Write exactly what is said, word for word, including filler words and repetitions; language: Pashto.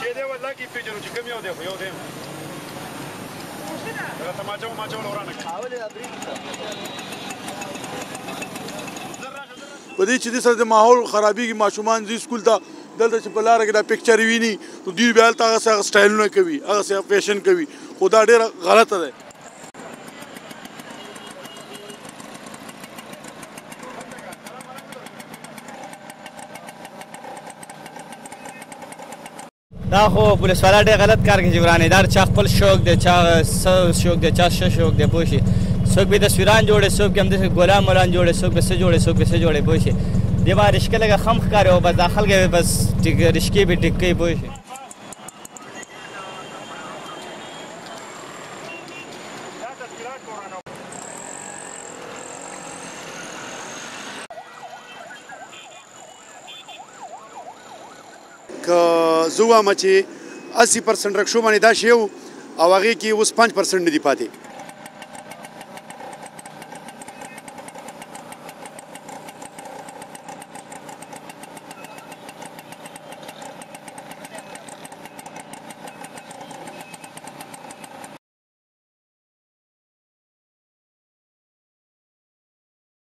دی والله کې پیژنو چې کوم یو دی خو یو دی دا تماچو ماچو ورانه په دې چې دې سره د ماحول خرابېږي ماشومان ځي سکول ته دلته چې په لاره کې دا پکچر ویني نو دوی بیا هلته هغسې هغه سټایلونه کوي هغسې فیشن کوي خو دا ډېره غلطه دی دا خو پولیس والا ډېر غلط کار کوي چې ورانې دا چا خپل شوق دی چا څه شوق دی چا څه شوق دی پوه شي څوک به تصویران جوړوي څوک به همداسې ګلان ملان جوړوي څوک به څه جوړوي څوک به څه جوړوي پوه شي دې به رشکه لږه خم ښکاري او بس دا خلک به بس رشکې به ټیک کوي پوه شي که زه وایم چې اسی پرسنټ رکشو باندې دا شی و او هغې کې اوس پنځ پرسنټ نه دي پاتې